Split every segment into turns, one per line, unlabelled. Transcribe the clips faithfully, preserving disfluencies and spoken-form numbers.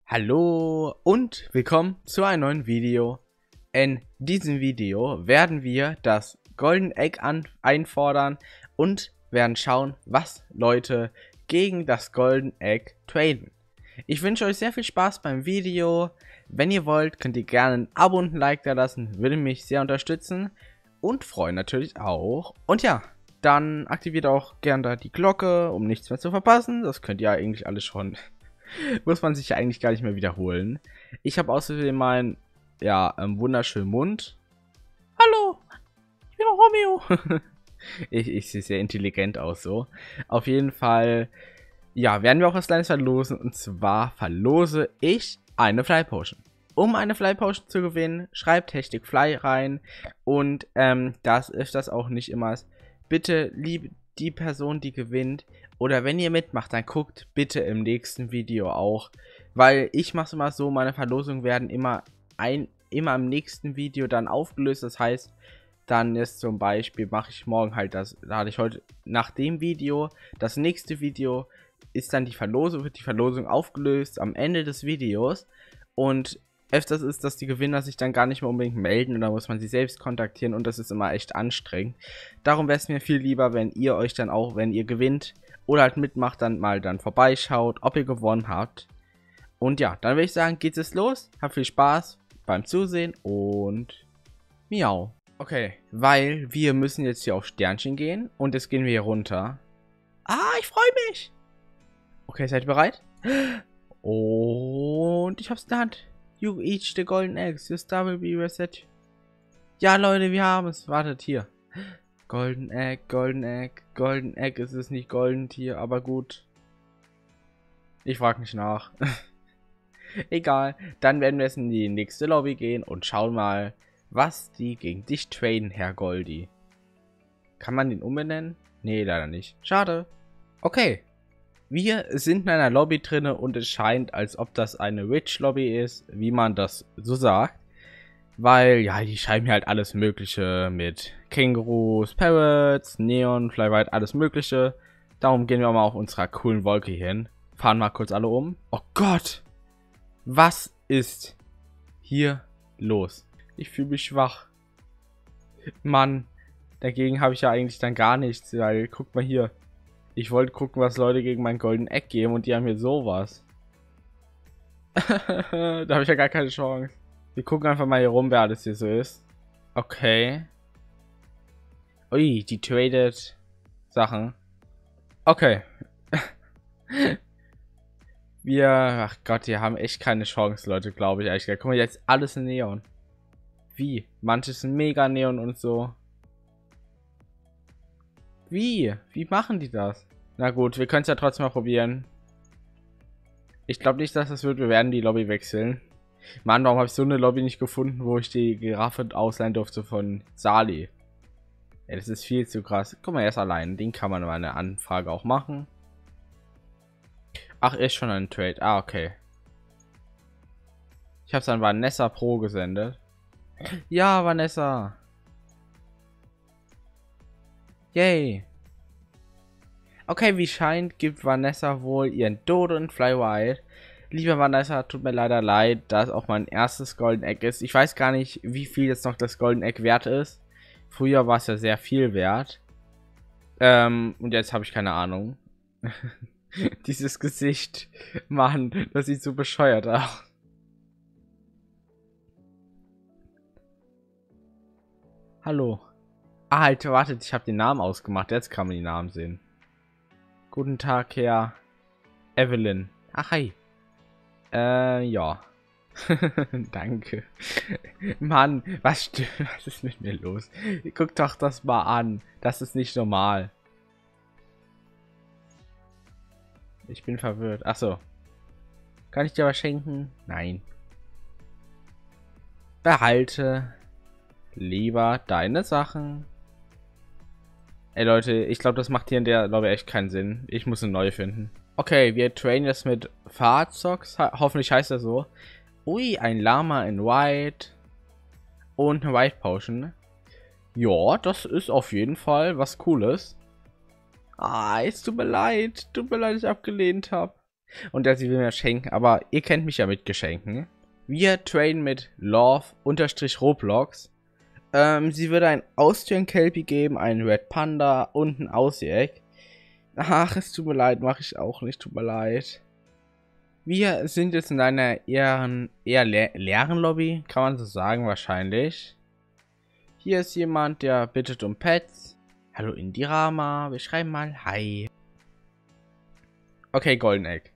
Hallo und willkommen zu einem neuen Video. In diesem Video werden wir das Golden Egg an einfordern und werden schauen, was Leute gegen das Golden Egg traden. Ich wünsche euch sehr viel Spaß beim Video. Wenn ihr wollt, könnt ihr gerne ein Abo und ein Like da lassen, würde mich sehr unterstützen und freuen natürlich auch. Und ja, dann aktiviert auch gerne da die Glocke, um nichts mehr zu verpassen. Das könnt ihr eigentlich alles schon. Muss man sich ja eigentlich gar nicht mehr wiederholen. Ich habe außerdem meinen, ja, ähm, wunderschönen Mund. Hallo, ich bin Romeo. ich, ich sehe sehr intelligent aus so. Auf jeden Fall, ja, werden wir auch was Kleines verlosen. Und zwar verlose ich eine Fly Potion. Um eine Fly Potion zu gewinnen, schreibt Hashtag Fly rein. Und ähm, das ist das auch nicht immer. Bitte, liebe die Person, die gewinnt, oder wenn ihr mitmacht, dann guckt bitte im nächsten Video auch, weil ich mache es immer so, meine Verlosungen werden immer ein, immer im nächsten Video dann aufgelöst. Das heißt, dann ist zum Beispiel, mache ich morgen halt das, da hatte ich heute nach dem Video, das nächste Video ist dann die Verlosung, wird die Verlosung aufgelöst am Ende des Videos und öfters ist, dass die Gewinner sich dann gar nicht mehr unbedingt melden und da muss man sie selbst kontaktieren und das ist immer echt anstrengend. Darum wäre es mir viel lieber, wenn ihr euch dann auch, wenn ihr gewinnt oder halt mitmacht, dann mal dann vorbeischaut, ob ihr gewonnen habt. Und ja, dann würde ich sagen, geht es los. Habt viel Spaß beim Zusehen und miau. Okay, weil wir müssen jetzt hier auf Sternchen gehen und jetzt gehen wir hier runter. Ah, ich freue mich. Okay, seid ihr bereit? Und ich hab's in der Hand. You each the golden eggs. Your star will be reset. Ja, Leute, wir haben es. Wartet hier. Golden Egg, Golden Egg, Golden Egg. Es ist nicht Golden Tier, aber gut. Ich frage nicht nach. Egal. Dann werden wir jetzt in die nächste Lobby gehen und schauen mal, was die gegen dich traden, Herr Goldi. Kann man den umbenennen? Nee, leider nicht. Schade. Okay. Wir sind in einer Lobby drinne und es scheint, als ob das eine Rich Lobby ist, wie man das so sagt. Weil, ja, die schreiben hier halt alles mögliche mit Kängurus, Parrots, Neon, Flyride, alles mögliche. Darum gehen wir mal auf unserer coolen Wolke hier hin. Fahren mal kurz alle um. Oh Gott! Was ist hier los? Ich fühle mich schwach. Mann, dagegen habe ich ja eigentlich dann gar nichts, weil, guck mal hier. Ich wollte gucken, was Leute gegen mein Golden Egg geben und die haben hier sowas. Da habe ich ja gar keine Chance. Wir gucken einfach mal hier rum, wer alles hier so ist. Okay. Ui, die traded Sachen. Okay. Wir, ach Gott, die haben echt keine Chance, Leute, glaube ich eigentlich. Guck mal, jetzt alles in Neon. Wie? Manches sind mega Neon und so. Wie? Wie machen die das? Na gut, wir können es ja trotzdem mal probieren. Ich glaube nicht, dass das wird. Wir werden die Lobby wechseln. Mann, warum habe ich so eine Lobby nicht gefunden, wo ich die Giraffe ausleihen durfte von Sali? Ja, das ist viel zu krass. Guck mal, er ist allein. Den kann man mal eine Anfrage auch machen. Ach, ist schon ein Trade. Ah, okay. Ich habe es an Vanessa Pro gesendet. Ja, Vanessa. Yay. Okay, wie scheint, gibt Vanessa wohl ihren Dodo und Fly Wild. Lieber Vanessa, tut mir leider leid, da es auch mein erstes Golden Egg ist. Ich weiß gar nicht, wie viel jetzt noch das Golden Egg wert ist. Früher war es ja sehr viel wert. Ähm, und jetzt habe ich keine Ahnung. Dieses Gesicht, Mann, das sieht so bescheuert aus. Hallo. Ah, halt, wartet, ich habe den Namen ausgemacht. Jetzt kann man die Namen sehen. Guten Tag, Herr Evelyn. Ach, hi. Äh, ja. Danke. Mann, was, was ist mit mir los? Guck doch das mal an. Das ist nicht normal. Ich bin verwirrt. Ach so. Kann ich dir was schenken? Nein. Behalte lieber deine Sachen. Ey Leute, ich glaube, das macht hier in der Lobby echt keinen Sinn. Ich muss eine neue finden. Okay, wir trainen jetzt mit Fahrzeugs. Ho hoffentlich heißt er so. Ui, ein Lama in White. Und eine White Potion. Ja, das ist auf jeden Fall was Cooles. Ah, es tut mir leid. Tut mir leid, dass ich abgelehnt habe. Und der sie will mir schenken, aber ihr kennt mich ja mit Geschenken. Wir traden mit Love-Roblox. Ähm, sie würde ein Austrian-Kelpie geben, einen Red Panda und ein Aussie-Egg. Ach, es tut mir leid, mache ich auch nicht, tut mir leid. Wir sind jetzt in einer eher, eher le leeren Lobby, kann man so sagen, wahrscheinlich. Hier ist jemand, der bittet um Pets. Hallo Indirama, wir schreiben mal Hi. Okay, Golden Egg.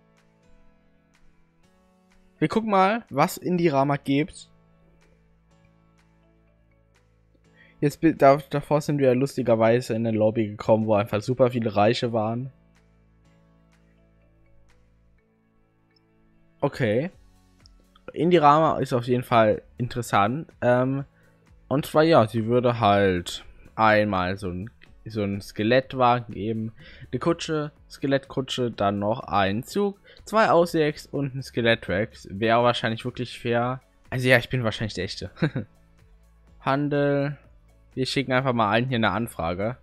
Wir gucken mal, was Indirama gibt. Jetzt da, davor sind wir lustigerweise in eine Lobby gekommen, wo einfach super viele Reiche waren. Okay. Indirama ist auf jeden Fall interessant. Ähm, und zwar ja, sie würde halt einmal so ein, so ein Skelettwagen geben, eine Kutsche, Skelettkutsche, dann noch einen Zug, zwei Aussicks und ein Skelettrex. Wäre wahrscheinlich wirklich fair. Also ja, ich bin wahrscheinlich der Echte. Handel. Wir schicken einfach mal allen hier eine Anfrage.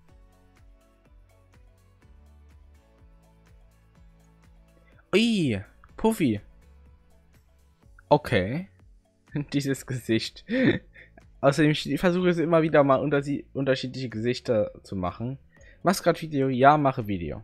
Ui, Puffy. Okay. Dieses Gesicht. Außerdem, ich versuche es immer wieder mal unter sie unterschiedliche Gesichter zu machen. Machst gerade Video? Ja, mache Video.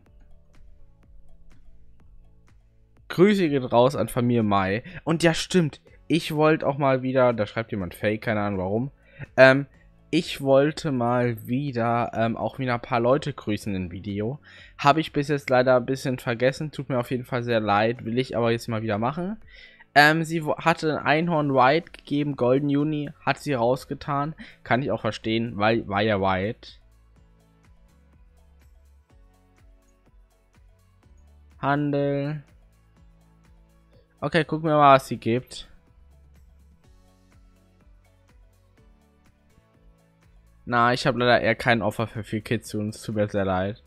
Grüße geht raus an Familie Mai. Und ja, stimmt. Ich wollte auch mal wieder, da schreibt jemand Fake, keine Ahnung warum. Ähm, ich wollte mal wieder ähm, auch wieder ein paar Leute grüßen im Video. Habe ich bis jetzt leider ein bisschen vergessen. Tut mir auf jeden Fall sehr leid. Will ich aber jetzt mal wieder machen. Ähm, sie hatte ein Einhorn White gegeben, Golden Juni, hat sie rausgetan. Kann ich auch verstehen, weil war ja White. Handel. Okay, gucken wir mal, was sie gibt. Na, ich habe leider eher kein Offer für vier Kids und es tut mir sehr leid.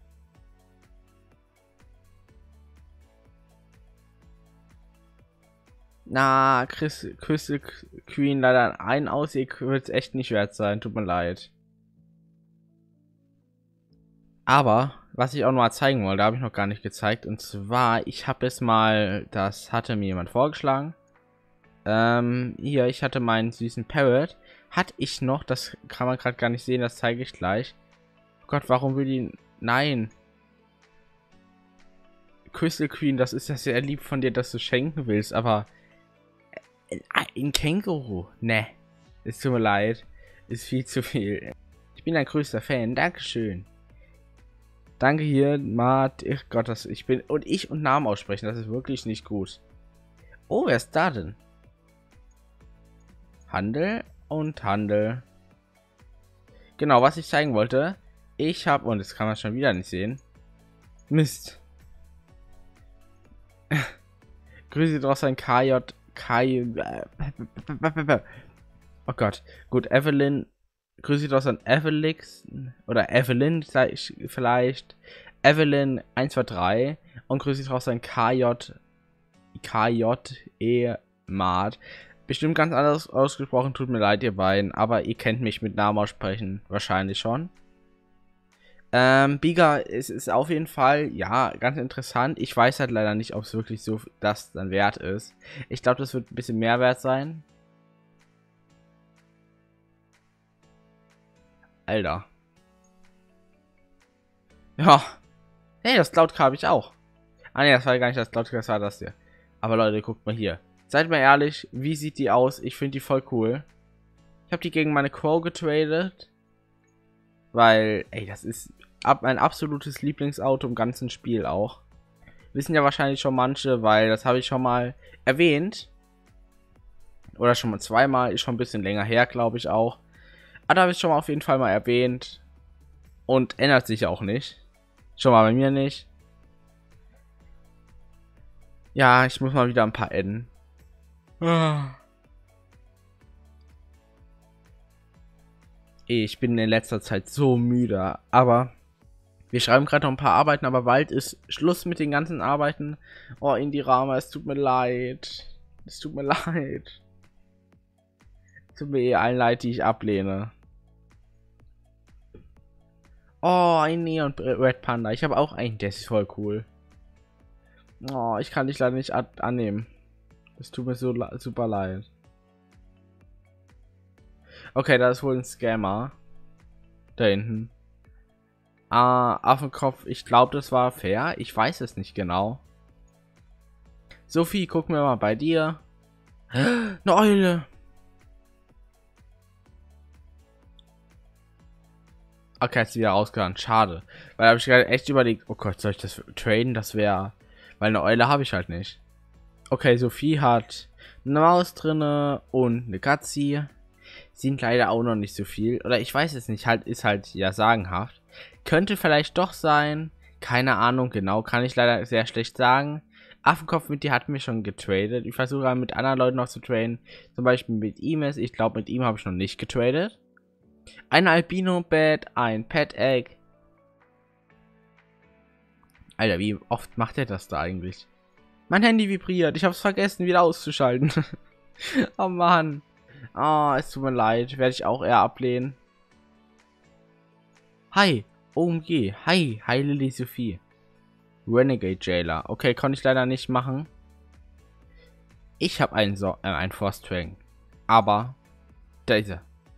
Na, Chris, Crystal Queen leider ein Aussieg wird es echt nicht wert sein, tut mir leid. Aber, was ich auch noch mal zeigen wollte, habe ich noch gar nicht gezeigt, und zwar, ich habe es mal, das hatte mir jemand vorgeschlagen. Ähm, hier, ich hatte meinen süßen Parrot, hatte ich noch, das kann man gerade gar nicht sehen, das zeige ich gleich. Oh Gott, warum will die, nein. Crystal Queen, das ist ja sehr lieb von dir, dass du schenken willst, aber ein Känguru, ne, es tut mir leid, ist viel zu viel. Ich bin ein größter Fan, dankeschön. Danke hier, Mart, ich Gott, das, ich bin, und ich und Namen aussprechen, das ist wirklich nicht gut. Oh, wer ist da denn? Handel und Handel. Genau, was ich zeigen wollte, ich habe, und das kann man schon wieder nicht sehen. Mist. Grüße draus ein K J, K. Oh Gott, gut, Evelyn. Grüße draus an Evelix oder Evelyn vielleicht. Evelyn eins zwei drei und grüße draus an K J K J E Mart. Bestimmt ganz anders ausgesprochen, tut mir leid, ihr beiden, aber ihr kennt mich mit Namen aussprechen wahrscheinlich schon. Ähm, Biga ist, ist auf jeden Fall, ja, ganz interessant. Ich weiß halt leider nicht, ob es wirklich so das dann wert ist. Ich glaube, das wird ein bisschen mehr wert sein. Alter. Ja. Hey, das Cloud-Car habe ich auch. Ah ne, das war gar nicht das Cloud-Car, das war das hier. Aber Leute, guckt mal hier. Seid mal ehrlich, wie sieht die aus? Ich finde die voll cool. Ich habe die gegen meine Crow getradet. Weil, ey, das ist ab mein absolutes Lieblingsauto im ganzen Spiel auch. Wissen ja wahrscheinlich schon manche, weil das habe ich schon mal erwähnt. Oder schon mal zweimal, ist schon ein bisschen länger her, glaube ich auch. Aber da habe ich schon mal auf jeden Fall mal erwähnt. Und ändert sich auch nicht. Schon mal bei mir nicht. Ja, ich muss mal wieder ein paar adden. Ich bin in letzter Zeit so müde. Aber wir schreiben gerade noch ein paar Arbeiten, aber bald ist Schluss mit den ganzen Arbeiten. Oh, Indirama, es tut mir leid. Es tut mir leid. Es tut mir eh allen leid, die ich ablehne. Oh, ein Neon Red Panda. Ich habe auch einen, der ist voll cool. Oh, ich kann dich leider nicht an annehmen. Das tut mir so super leid. Okay, da ist wohl ein Scammer. Da hinten. Ah, Affenkopf, ich glaube, das war fair. Ich weiß es nicht genau. Sophie, gucken wir mal bei dir. Eine Eule. Okay, hat sie wieder rausgerannt. Schade. Weil habe ich gerade echt überlegt, oh Gott, soll ich das traden? Das wäre... Weil eine Eule habe ich halt nicht. Okay, Sophie hat eine Maus drinne und eine Katze. Sind leider auch noch nicht so viel. Oder ich weiß es nicht, halt ist halt ja sagenhaft. Könnte vielleicht doch sein. Keine Ahnung, genau, kann ich leider sehr schlecht sagen. Affenkopf mit dir hat mir schon getradet. Ich versuche mit anderen Leuten noch zu traden. Zum Beispiel mit ihm ist. Ich glaube, mit ihm habe ich noch nicht getradet. Ein Albino-Bett, ein Pet-Egg. Alter, wie oft macht er das da eigentlich? Mein Handy vibriert. Ich habe es vergessen, wieder auszuschalten. Oh Mann. Oh, es tut mir leid. Werde ich auch eher ablehnen. Hi. O M G. Hi. Hi, Lily Sophie. Renegade Jailer. Okay, konnte ich leider nicht machen. Ich habe einen, so äh, einen Force Dragon. Aber da ist er.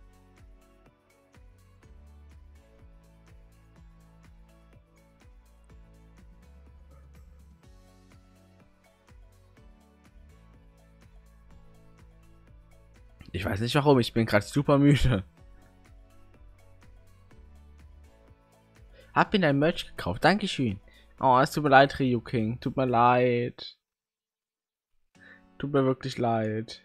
Ich weiß nicht warum, ich bin gerade super müde. Hab mir dein Merch gekauft, dankeschön. Oh, es tut mir leid, Ryu King, tut mir leid. Tut mir wirklich leid.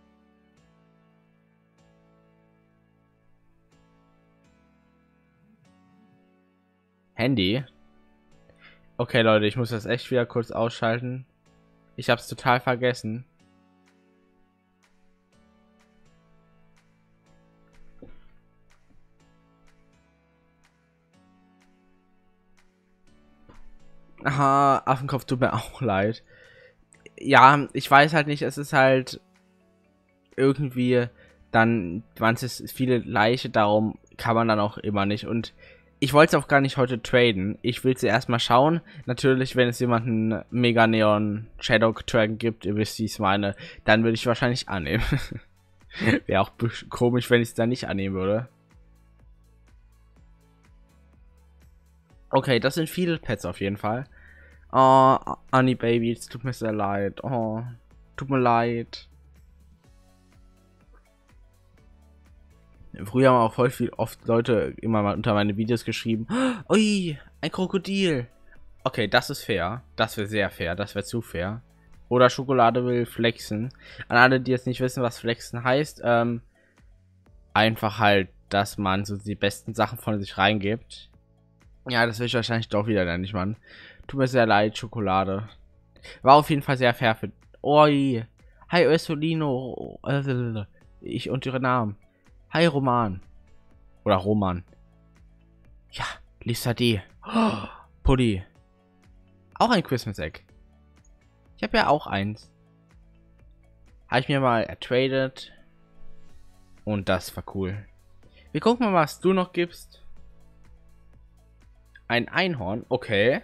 Handy? Okay, Leute, ich muss das echt wieder kurz ausschalten. Ich hab's total vergessen. Aha, Affenkopf, tut mir auch leid. Ja, ich weiß halt nicht, es ist halt irgendwie dann, waren es viele Leiche, darum kann man dann auch immer nicht. Und ich wollte es auch gar nicht heute traden. Ich will es erstmal schauen. Natürlich, wenn es jemanden Mega Neon Shadow Dragon gibt, ihr wisst, wie ich es meine, dann würde ich wahrscheinlich annehmen. Wäre auch komisch, wenn ich es dann nicht annehmen würde. Okay, das sind viele Pets auf jeden Fall. Oh, Annie Baby, es tut mir sehr leid. Oh, tut mir leid. Früher haben auch voll viel oft Leute immer mal unter meine Videos geschrieben. Ui, ein Krokodil. Okay, das ist fair. Das wäre sehr fair. Das wäre zu fair. Oder Schokolade will flexen. An alle, die jetzt nicht wissen, was flexen heißt, ähm, einfach halt, dass man so die besten Sachen von sich reingibt. Ja, das will ich wahrscheinlich doch wieder dann nicht, Mann. Tut mir sehr leid, Schokolade. War auf jeden Fall sehr fair für... Oi. Hi, Ursulino. Ich und ihre Namen. Hi, Roman. Oder Roman. Ja, Lisa D. Oh, Puddy. Auch ein Christmas Egg. Ich habe ja auch eins. Habe ich mir mal ertradet. Und das war cool. Wir gucken mal, was du noch gibst. Ein Einhorn, okay.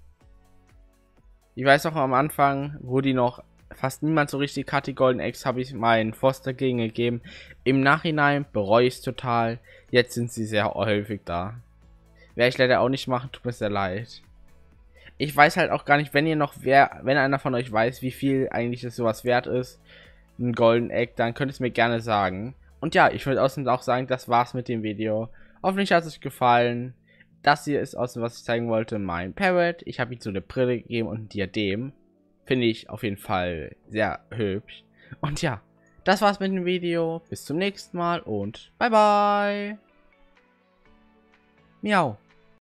Ich weiß noch am Anfang, wo die noch fast niemand so richtig hatte, die Golden Eggs, habe ich meinen Foster gegen gegeben. Im Nachhinein bereue ich es total. Jetzt sind sie sehr häufig da. Werde ich leider auch nicht machen, tut mir sehr leid. Ich weiß halt auch gar nicht, wenn ihr noch wer, wenn einer von euch weiß, wie viel eigentlich das sowas wert ist, ein Golden Egg, dann könnt ihr es mir gerne sagen. Und ja, ich würde außerdem auch sagen, das war's mit dem Video. Hoffentlich hat es euch gefallen. Das hier ist außerdem, was ich zeigen wollte, mein Parrot. Ich habe ihm so eine Brille gegeben und ein Diadem. Finde ich auf jeden Fall sehr hübsch. Und ja, das war's mit dem Video. Bis zum nächsten Mal und bye bye. Miau.